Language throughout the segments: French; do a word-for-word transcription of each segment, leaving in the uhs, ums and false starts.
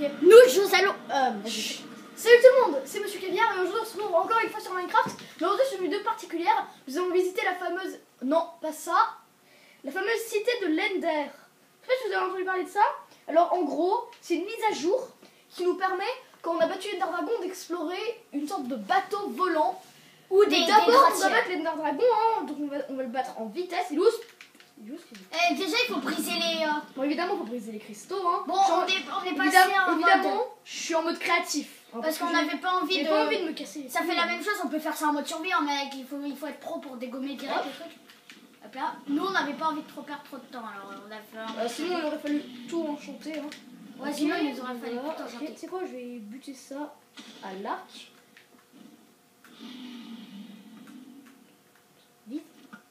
Nous, nous allons... Euh, salut tout le monde, c'est Monsieur Caviar et aujourd'hui on se retrouve encore une fois sur Minecraft. Mais aujourd'hui sur une vidéo particulière, nous allons visiter la fameuse... Non, pas ça. La fameuse cité de l'Ender. Je sais pas si vous avez entendu parler de ça. Alors en gros, c'est une mise à jour qui nous permet, quand on a battu l'Ender Dragon, d'explorer une sorte de bateau volant. Ou des, des D'abord on va battre l'Ender Dragon, hein, donc on va, on va le battre en vitesse. Il ose... Euh, déjà, il faut briser les... Euh... Bon, évidemment, il faut briser les cristaux. Hein. Bon, Genre, on est, on est passé évidemment, en évidemment mode... je suis en mode créatif. Hein, parce qu'on que n'avait pas envie j'ai de... pas envie de me casser. Ça fait la même chose, on peut faire ça en mode survie, hein, mec. Il faut, il faut être pro pour dégommer direct Hop. les trucs. Hop là. Nous, on n'avait pas envie de trop perdre trop de temps, alors on a fait un... Euh, sinon, il aurait fallu tout enchanter. Hein. Ouais, Ok, sinon, il nous aurait fallu voilà, tout enchanter. ok, tu sais quoi, je vais buter ça à l'arc. Vite.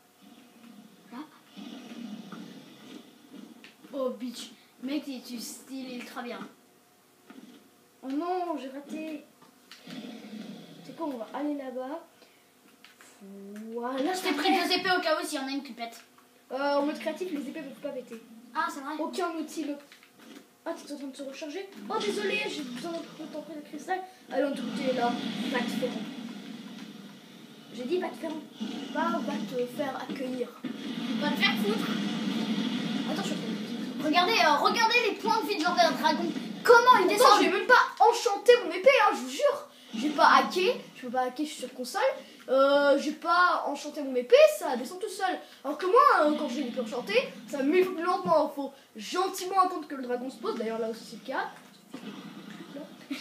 Oh, bitch. Mec, tu, tu styles ultra bien. Oh non, j'ai raté. C'est quoi, on va aller là-bas. Voilà, Je t'ai pris deux épées au cas où s'il y en a une qui pète. Euh, en mode créatif, les épées ne peuvent pas péter. Ah, c'est vrai. Aucun outil le... Ah, t'es en train de se recharger. Oh, désolé, j'ai besoin d'un peu de cristal. Allez, on te là. Va te faire. J'ai dit va te faire. Va, va te faire accueillir. Va te faire foutre. Attends, je suis Regardez, euh, regardez les points de vie de l'Ender Dragon. Comment il Attends, descend. j'ai même pas enchanté mon épée, hein, je vous jure. J'ai pas hacké, je peux pas hacker, je suis sur console. Euh, j'ai pas enchanté mon épée, ça descend tout seul. Alors que moi, hein, quand j'ai une épée enchantée, ça va mille fois plus lentement. Il faut gentiment attendre que le dragon se pose. D'ailleurs, là aussi, c'est le cas. Là.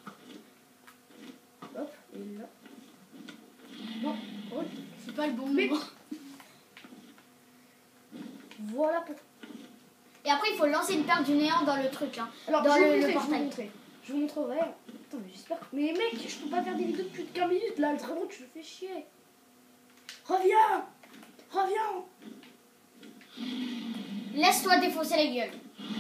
Hop, et là. Non, oh, C'est pas le bon mais... moment. Voilà pour... Et après, il faut lancer une perle du néant dans le truc. Hein. Alors, Dans je, le- vous le montrer, je portail. vous montrer. Je vous montrerai. Attends, mais j'espère. Mais mec, je peux pas faire des vidéos de plus de quinze minutes. Là, le dragon, tu le fais chier. Reviens. Reviens. Laisse-toi défoncer la gueule.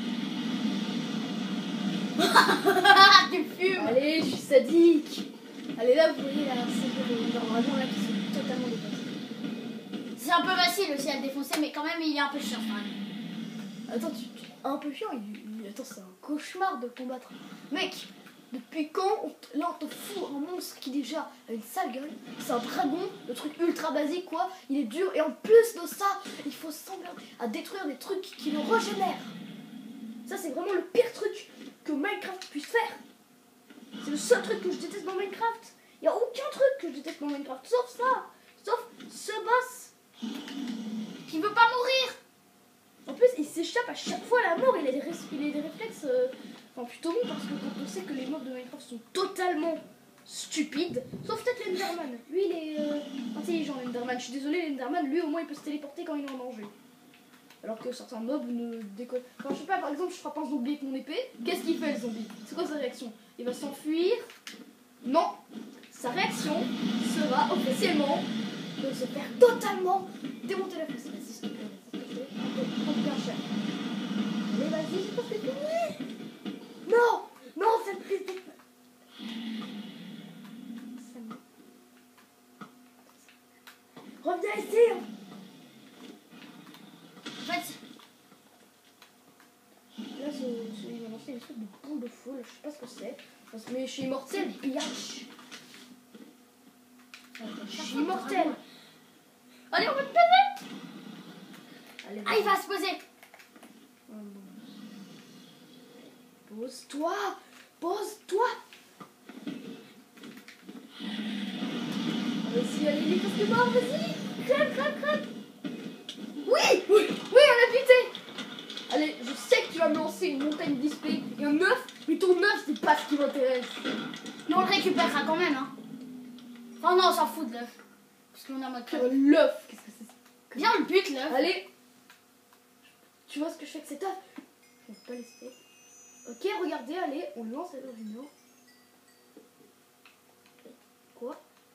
Tu fumes. Allez, je suis sadique. Allez, là, vous voyez, là, c'est les dragons là qui sont totalement dépassés. C'est un peu facile aussi à le défoncer, mais quand même, il est un peu chiant. Quand même. Attends, tu, tu- un peu chiant. Il, il- attends, c'est un cauchemar de combattre. Mec, depuis quand on te- là, on te fout un monstre qui déjà a une sale gueule. C'est un dragon, le truc ultra basique, quoi. Il est dur. Et en plus de ça, il faut sembler à détruire des trucs qui le régénèrent. Ça, c'est vraiment le pire truc que Minecraft puisse faire. C'est le seul truc que je déteste dans Minecraft. Il n'y a aucun truc que je déteste dans Minecraft, sauf ça. Sauf ce boss. Qui veut pas mourir. En plus, il s'échappe à chaque fois à la mort. Il a des, ré- il a des réflexes euh, enfin, plutôt bons parce que quand on sait que les mobs de Minecraft sont totalement stupides, sauf peut-être l'Enderman. Lui, il est euh, intelligent, l'Enderman. Je suis désolée, l'Enderman, lui, au moins, il peut se téléporter quand il est en danger. Alors que certains mobs ne décollent. Enfin, je sais pas, par exemple, je frappe un zombie avec mon épée. Qu'est-ce qu'il fait, le zombie? C'est quoi sa réaction? Il va s'enfuir. Non. Sa réaction sera officiellement de se faire totalement démonter la face. Vas-y, s'il te plaît. S'il te plaît. Prends bien cher. Allez, vas-y, j'ai pas fait fini. Non. Non, cette piste de... Ça me- Reviens ici. En fait, Là, c'est, c'est- il m'a lancé une sorte de boule de feu, là, je sais pas ce que c'est. Parce que- Mais je suis immortel, biatch. Je suis immortel. allez, on va te baiser. Allez, Ah, il va se poser. Pose-toi. Pose-toi. Vas-y, allez, il est presque mort, vas-y. Crève, crève, crève. Oui, oui, oui, on a buté. Allez, je sais que tu vas me lancer une montagne d'X P et un œuf, mais ton œuf, c'est pas ce qui m'intéresse. Mais on le récupérera quand même. Hein. Oh non, on s'en fout de l'œuf. Parce qu'on est en mode Euh, crève. L'œuf, qu'est-ce que c'est? Viens, le but, l'œuf. Allez. Tu vois ce que je fais avec cet œuf? Je vais pas laisser. Ok, regardez, allez, on lance à l'orino. Quoi?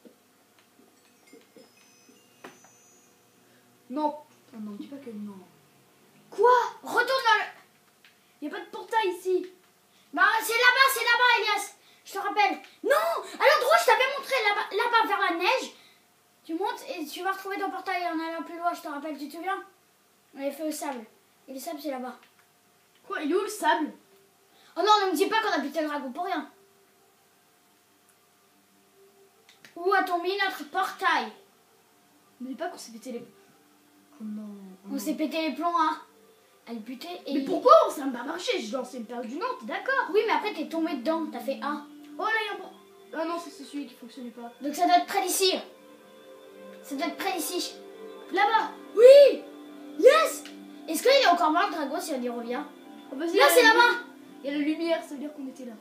Non. Oh non, dis pas que non. Quoi? Retourne dans le... Y a pas de portail ici. Bah, c'est là-bas, c'est là-bas, Elias. Je te rappelle. Non, à l'endroit, je t'avais montré là-bas, là-bas vers la neige. Tu montes et tu vas retrouver ton portail en allant plus loin, je te rappelle, tu te souviens? On avait fait au sable. Et le sable, c'est là-bas. Quoi? Il est où le sable? Oh non, ne me dis pas qu'on a buté le dragon pour rien. Où a-t-on mis notre portail? Ne dis pas qu'on s'est pété les... Oh non. oh On non. s'est pété les plombs à, à le buter et... Mais pourquoi ça n'a pas marché? J'ai lancé une perle du Nantes, d'accord. Oui, mais après t'es tombé dedans, t'as fait un. Oh là, il y a un bon... Ah non, c'est celui qui fonctionnait pas. Donc ça doit être près d'ici. Ça doit être près d'ici. Là-bas. Oui. Yes. Est-ce qu'il est encore mort le dragon si on y revient? Oh, vas-y, Là, il y a c'est la là-bas. lumière. Il y a la lumière, ça veut dire qu'on était là.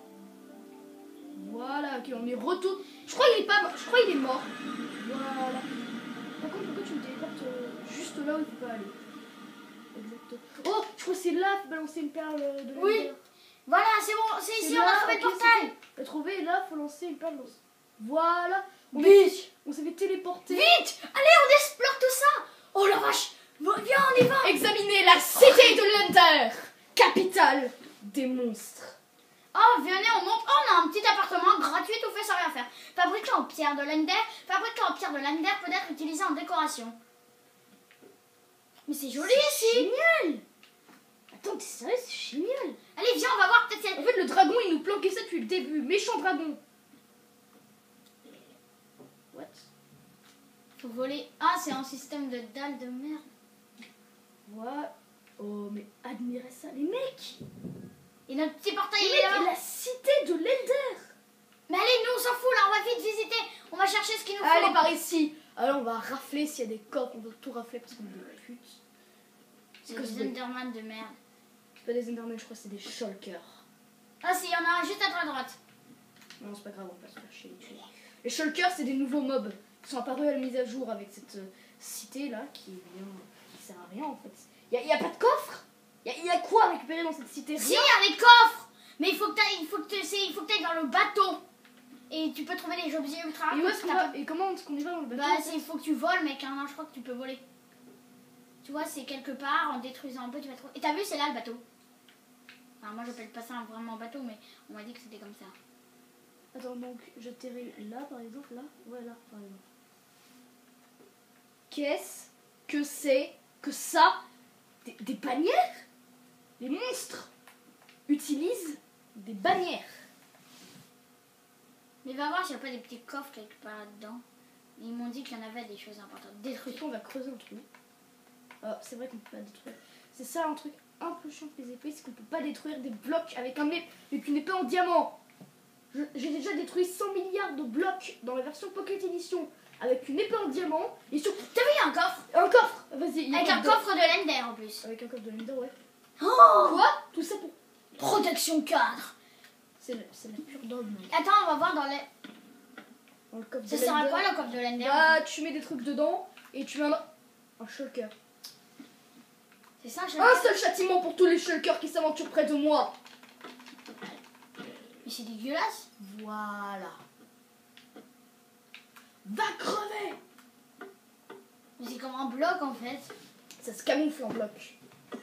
Voilà, ok, on est retour. Je crois qu'il est pas mort. Je crois qu'il est mort. Voilà. Par contre, pourquoi tu me téléportes euh, juste là où il faut pas aller? Exactement. Oh, je crois que c'est là qu'il faut balancer une perle euh, de Oui. lumière. Voilà, c'est bon, c'est C'est ici, on là, a trouvé le ok, portail. c'est bon. On a trouvé et là, il faut lancer une perle. dans- Voilà. On, est- Vite. on s'est fait téléporter. Vite. Allez, on explore tout ça. Oh la vache. Bon, viens, on y va. Examiner la cité de l'Ender, capitale des monstres. Oh, venez, on monte. Oh, on a un petit appartement gratuit, tout fait sans rien faire. Fabriqué en pierre de l'Ender. Fabriqué en pierre de l'Ender peut être utilisé en décoration. Mais c'est joli ici. Génial. Attends, t'es sérieux, c'est génial. Allez, viens, on va voir peut-être. En fait, le dragon, il nous planquait ça depuis le début. Méchant dragon. What? Faut voler. Ah, c'est un système de dalles de merde. What? Oh, mais admirez ça, les mecs. Et notre petit portail Les il est mecs, là. et la cité de l'Ender. Mais allez, nous on s'en fout là, on va vite visiter. On va chercher ce qu'il nous faut. Allez, par ici. Alors, on va rafler s'il y a des coffres. On va tout rafler parce qu'on est des putes. C'est quoi ce des bruit? Enderman de merde. C'est pas des Endermen, je crois que c'est des Shulkers. Ah, si, il y en a un juste à ta droite. Non, c'est pas grave, on va pas se faire chier les tuer. Les Shulkers, c'est des nouveaux mobs qui sont apparus à la mise à jour avec cette euh, cité là qui est bien. Qui sert à rien en fait. Il y, y a pas de coffre. Il y, y a quoi à récupérer dans cette cité? Si, il y a des coffres. Mais il faut que t'ailles, il faut que tu il faut que t'ailles dans le bateau. Et tu peux trouver les objets ultra Et où rares. est-ce qu'on va? Et comment est-ce qu'on y va dans le bateau? Bah, c'est- il faut que tu voles, mec. Hein, non, je crois que tu peux voler. Tu vois, c'est quelque part, en détruisant un peu, tu vas trouver. Et t'as vu, c'est là le bateau. Enfin, moi, j'appelle pas ça un vraiment bateau, mais on m'a dit que c'était comme ça. Attends, donc je t'ai là par exemple, là? Ouais, là par exemple. Qu'est-ce que c'est que ça? Des, des bannières? Les monstres utilisent des bannières. Mais va voir s'il n'y a pas des petits coffres quelque part là-dedans. Ils m'ont dit qu'il y en avait des choses importantes. Des Du trucs. coup, on va creuser un trou. Ah, c'est vrai qu'on peut pas détruire. C'est ça un truc un peu chiant avec les épées, c'est qu'on peut pas détruire des blocs avec un ép- avec une épée en diamant. Je- J'ai déjà détruit cent milliards de blocs dans la version Pocket Edition avec une épée en diamant et surtout T'as vu, il y a un coffre. un coffre. Vas-y, il y a Avec quoi un dedans? coffre de l'Ender en plus. Avec un coffre de Lender, ouais. Oh, Quoi? Tout ça pour. protection cadre. C'est la, c'est la pure dog, mec. Attends, on va voir dans les. Dans le coffre Ça de sert à Lender. quoi le coffre de l'Ender? Bah, tu mets des trucs dedans et tu mets un, un shulker. C'est ça, je... Un seul châtiment pour tous les shulkers qui s'aventurent près de moi. Mais c'est dégueulasse. Voilà. Va crever. Mais c'est comme un bloc en fait. Ça se camoufle en bloc.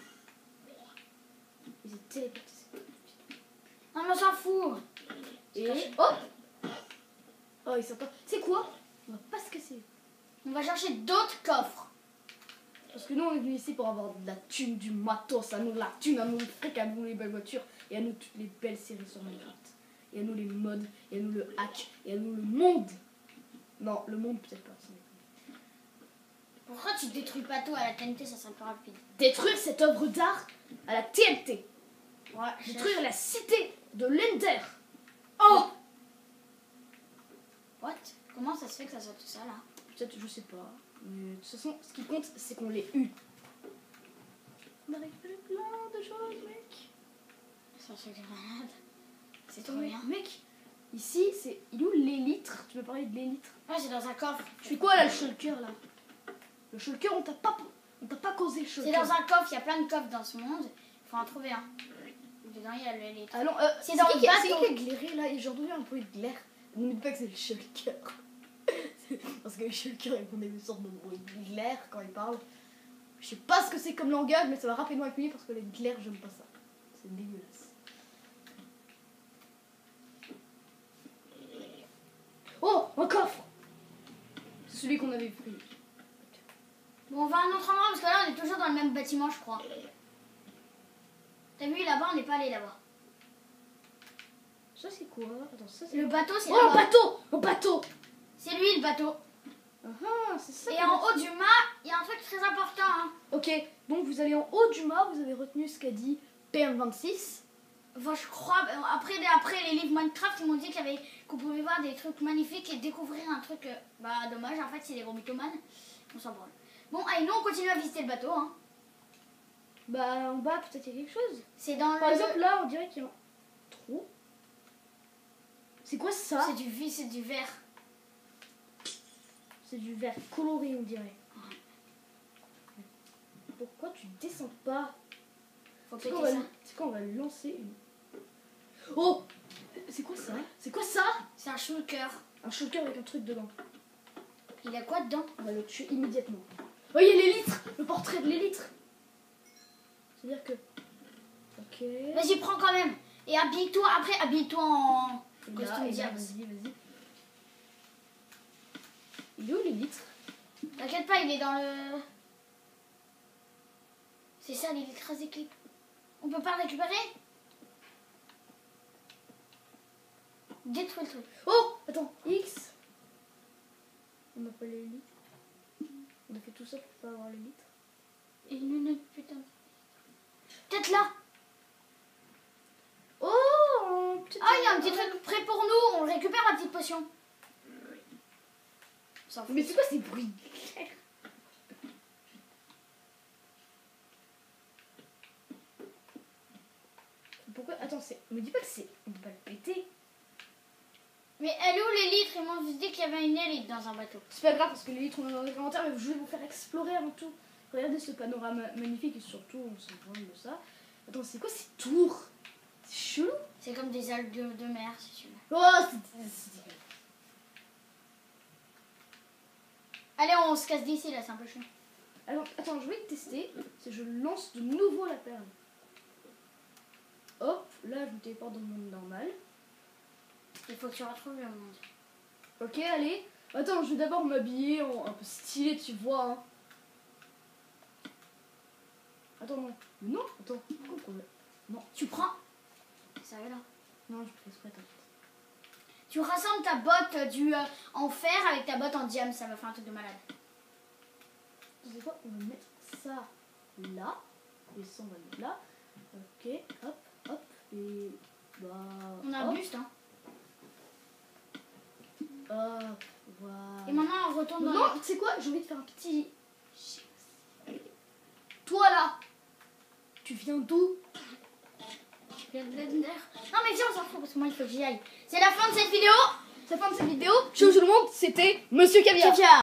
Ils étaient téléportés. Non, mais on s'en fout. Et hop. Oh, ils sont pas. C'est quoi? On va pas se casser. On va chercher d'autres coffres. Parce que nous, on est venus ici pour avoir de la thune, du matos, à nous la thune, à nous le fric, à nous les belles voitures, et à nous toutes les belles séries sur Minecraft. Et à nous les mods, et à nous le hack, et à nous le monde. Non, le monde peut-être pas. ça m'étonne. Pourquoi tu détruis pas tout à la T N T, ça serait plus rapide. Détruire cette œuvre d'art à la T N T. Ouais, Détruire la cité de l'Ender. Oh. What? Comment ça se fait que ça soit tout ça là? Peut-être, je sais pas. Mais de toute façon, ce qui compte, c'est qu'on l'ait eu. On a récupéré plein de choses, mec. C'est un truc de malade. C'est trop Ouais, bien. mec, ici, c'est. Il est où l'élytre? Tu veux parler de l'élytre? Ouais, c'est dans un coffre. Tu fais quoi là, le shulker là? Le shulker, on t'a pas, on t'a pas causé le C'est shulker. dans un coffre, il y a plein de coffres dans ce monde. Il faut en trouver un. Dedans, il y a le litre. Alors, euh, C'est dans le qui, bateau. C'est qui qui a glairé là? Et j'ai entendu un bruit de glaire. N'oublie pas que c'est le shulker. Parce que le shulker, ils font des sortes de bruit de glaire quand ils parlent. Je sais pas ce que c'est comme langage, mais ça va rapidement accueillir parce que les glaires, j'aime pas ça. C'est dégueulasse. Oh, un coffre! C'est celui qu'on avait pris. Bon, on va à un autre endroit parce que là, on est toujours dans le même bâtiment, je crois. T'as vu là-bas, on n'est pas allé là-bas. Ça c'est quoi? Attends, ça c'est... Le bateau, c'est Oh, là-bas. un bateau! Un bateau! C'est lui le bateau. Ah ah, c'est ça. Et qu'on en a haut du mât, il y a un truc très important. Hein. Ok, donc vous allez en haut du mât, vous avez retenu ce qu'a dit P M vingt-six. Enfin, je crois. Après, après les livres Minecraft, ils m'ont dit qu'il y avait, qu'on pouvait voir des trucs magnifiques et découvrir un truc. euh, Bah, dommage, en fait, c'est des gros mythomanes. On s'en branle. Bon, allez, nous, on continue à visiter le bateau. Hein. Bah en bas, peut-être il y a quelque chose. C'est dans Par le. exemple, là, on dirait qu'il y a un trou. C'est quoi ça? C'est du vie, c'est du verre. C'est du vert coloré, on dirait. Pourquoi tu descends pas? Faut C'est péter quand, on va- ça. c'est quand on va lancer une... Oh! C'est quoi ça? C'est quoi ça? C'est un shulker. Un shulker avec un truc dedans. Il a quoi dedans? On va le tuer immédiatement. Oh, il y a l'élite! Le portrait de l'élite! C'est-à-dire que... Ok... Vas-y, prends quand même. Et habille-toi, après, habille-toi en Et là, costume et là, diable. vas-y, vas-y. Il est où l'élite? T'inquiète pas, il est dans le. C'est ça, l'élite rasé clip. On peut pas le récupérer? Détruis le truc. Oh! Attends, X. On n'a pas l'élite. On a fait tout ça pour pas avoir l'élite. Et nous, notre putain. Peut-être là. Oh! Ah, il y a un petit truc prêt pour nous. On le récupère, la petite potion. S'en fout. Mais c'est quoi ces bruits? Pourquoi? Attends, c'est... me dis pas que c'est... On peut pas le péter. Mais elle est où l'élite? Ils m'ont dit qu'il y avait une élite dans un bateau. C'est pas grave parce que l'élite on est dans les commentaires, mais je vais vous faire explorer avant tout. Regardez ce panorama magnifique et surtout on se rend de ça. Attends, c'est quoi ces tours? C'est chelou. C'est comme des algues de, de mer, si tu veux. Oh, c'est... c'est- Allez, on se casse d'ici, là, c'est un peu chiant. Alors, attends, je vais tester. Si je lance de nouveau la perle. Hop, là je me téléporte dans le monde normal. Il faut que tu retrouves le monde. Ok, allez. Attends, je vais d'abord m'habiller en un peu stylé, tu vois. Hein. Attends, non. Non, attends. Pourquoi on- Non, Tu prends. Ça va là. non, je fais exprès, t'inquiète. Tu rassembles ta botte du euh, en fer avec ta botte en diam, ça va faire un truc de malade. Tu sais quoi? On va mettre ça là. Et ça, on va le mettre là. Ok, hop, hop. Et bah. On a un hop, buste, hein. hop, voilà. Et maintenant, on retourne dans Non, tu sais quoi? J'ai envie de faire un petit. Toi là, tu viens d'où? le blender. Non, mais viens, on s'en fout parce que moi, il faut que j'y aille. C'est la fin de cette vidéo. C'est la fin de cette vidéo. Ciao tout le monde, c'était Monsieur Caviar. Ciao, ciao.